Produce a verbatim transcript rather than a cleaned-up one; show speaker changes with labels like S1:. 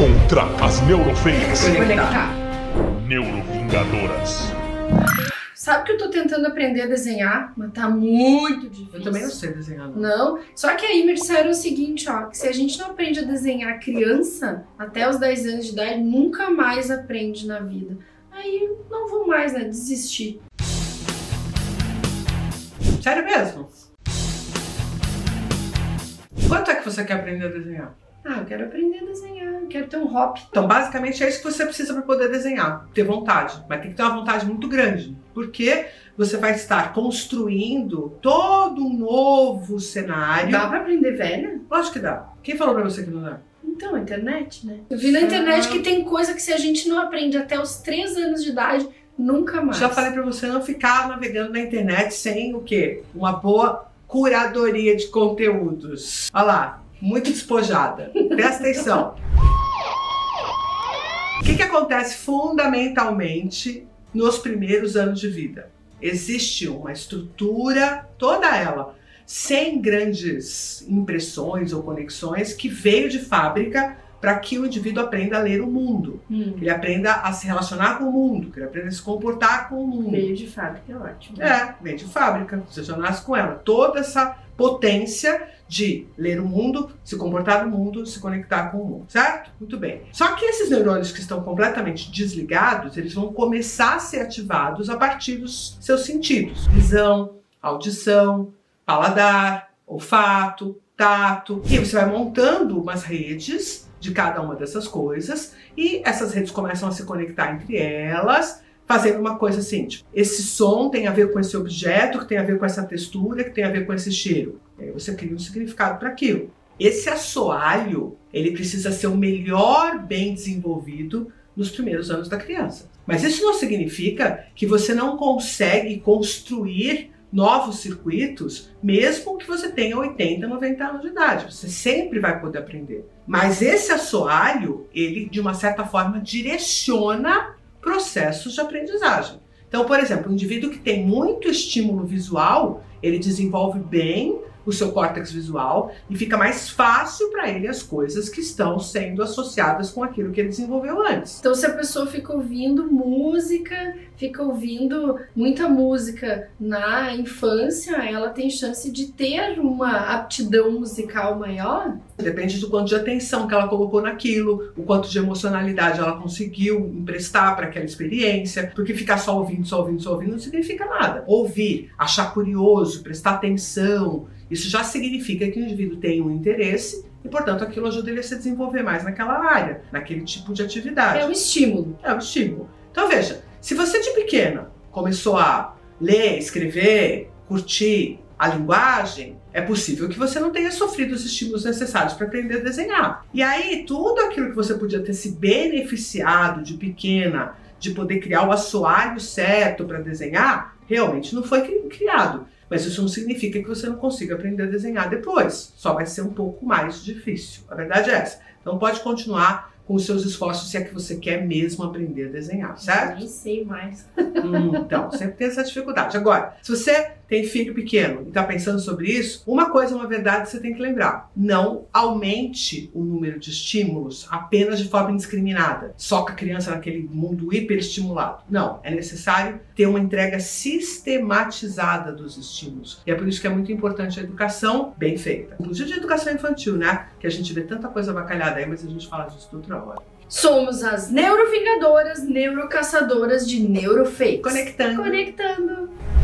S1: Contra as neurofeias.
S2: Conectar.
S1: Neurovingadoras.
S2: Sabe que eu tô tentando aprender a desenhar, mas tá muito difícil.
S3: Eu também não sei desenhar, não.
S2: Não, só que aí me disseram o seguinte, ó, que se a gente não aprende a desenhar criança até os dez anos de idade, nunca mais aprende na vida. Aí não vou mais, né, desistir.
S3: Sério mesmo? Quanto é que você quer aprender a desenhar?
S2: Ah, eu quero aprender a desenhar, eu quero ter um hobby.
S3: Então, basicamente, é isso que você precisa para poder desenhar. Ter vontade. Mas tem que ter uma vontade muito grande. Porque você vai estar construindo todo um novo cenário.
S2: Dá pra aprender velha?
S3: Lógico que dá. Quem falou pra você que não dá?
S2: Então, a internet, né? Eu vi na internet que tem coisa que se a gente não aprende até os três anos de idade, nunca mais.
S3: Já falei pra você não ficar navegando na internet sem o quê? Uma boa curadoria de conteúdos. Olha lá. Muito despojada. Presta atenção. O que que acontece fundamentalmente nos primeiros anos de vida? Existe uma estrutura, toda ela, sem grandes impressões ou conexões, que veio de fábrica para que o indivíduo aprenda a ler o mundo. Hum. Que ele aprenda a se relacionar com o mundo, que ele aprenda a se comportar com o mundo.
S2: Veio de fábrica, é ótimo.
S3: É, veio de fábrica. Você já nasce com ela. Toda essa potência de ler o mundo, se comportar no mundo, se conectar com o mundo, certo? Muito bem. Só que esses neurônios que estão completamente desligados, eles vão começar a ser ativados a partir dos seus sentidos. Visão, audição, paladar, olfato, tato. E você vai montando umas redes de cada uma dessas coisas e essas redes começam a se conectar entre elas, fazendo uma coisa assim, tipo, esse som tem a ver com esse objeto, que tem a ver com essa textura, que tem a ver com esse cheiro. E aí você cria um significado para aquilo. Esse assoalho, ele precisa ser o melhor bem desenvolvido nos primeiros anos da criança. Mas isso não significa que você não consegue construir novos circuitos, mesmo que você tenha oitenta, noventa anos de idade. Você sempre vai poder aprender. Mas esse assoalho, ele, de uma certa forma, direciona processos de aprendizagem. Então, por exemplo, um indivíduo que tem muito estímulo visual, ele desenvolve bem o seu córtex visual e fica mais fácil para ele as coisas que estão sendo associadas com aquilo que ele desenvolveu antes.
S2: Então, se a pessoa fica ouvindo música, fica ouvindo muita música na infância, ela tem chance de ter uma aptidão musical maior?
S3: Depende do quanto de atenção que ela colocou naquilo, o quanto de emocionalidade ela conseguiu emprestar para aquela experiência, porque ficar só ouvindo, só ouvindo, só ouvindo não significa nada. Ouvir, achar curioso, prestar atenção, isso já significa que o indivíduo tem um interesse e, portanto, aquilo ajuda ele a se desenvolver mais naquela área, naquele tipo de atividade.
S2: É um estímulo.
S3: É um estímulo. Então, veja, se você de pequena começou a ler, escrever, curtir a linguagem, é possível que você não tenha sofrido os estímulos necessários para aprender a desenhar. E aí, tudo aquilo que você podia ter se beneficiado de pequena, de poder criar o assoalho certo para desenhar, realmente não foi criado. Mas isso não significa que você não consiga aprender a desenhar depois. Só vai ser um pouco mais difícil. A verdade é essa. Então pode continuar com os seus esforços se é que você quer mesmo aprender a desenhar, certo?
S2: Nem sei mais.
S3: Hum, então, sempre tem essa dificuldade. Agora, se você tem filho pequeno e está pensando sobre isso, uma coisa, uma verdade, você tem que lembrar. Não aumente o número de estímulos apenas de forma indiscriminada. Soca a criança naquele mundo hiperestimulado. Não, é necessário ter uma entrega sistematizada dos estímulos. E é por isso que é muito importante a educação bem feita. Inclusive a educação infantil, né? Que a gente vê tanta coisa avacalhada aí, mas a gente fala disso outra hora.
S2: Somos as neurovingadoras, neurocaçadoras de neurofakes.
S3: Conectando.
S2: Conectando.